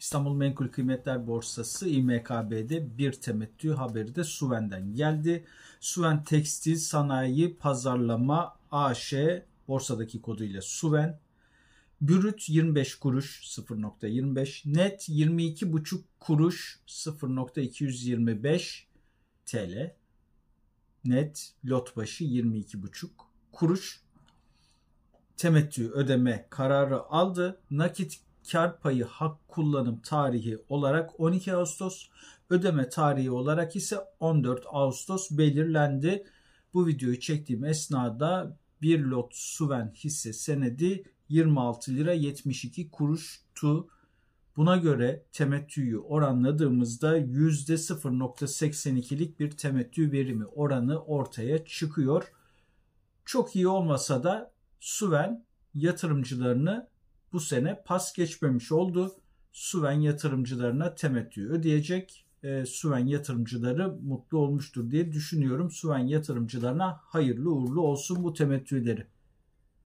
İstanbul Menkul Kıymetler Borsası İMKB'de bir temettü haberi de Suven'den geldi. Suven Tekstil Sanayi Pazarlama AŞ borsadaki koduyla Suven. Brüt 25 kuruş 0.25, net 22,5 kuruş 0.225 TL. Net lot başı 22,5 kuruş. Temettü ödeme kararı aldı. Nakit kar payı hak kullanım tarihi olarak 12 Ağustos, ödeme tarihi olarak ise 14 Ağustos belirlendi. Bu videoyu çektiğim esnada bir lot Suven hisse senedi 26 lira 72 kuruştu. Buna göre temettüyü oranladığımızda %0.82'lik bir temettü verimi oranı ortaya çıkıyor. Çok iyi olmasa da Suven yatırımcılarını bu sene pas geçmemiş oldu. Suven yatırımcılarına temettü ödeyecek. Suven yatırımcıları mutlu olmuştur diye düşünüyorum. Suven yatırımcılarına hayırlı uğurlu olsun bu temettüleri.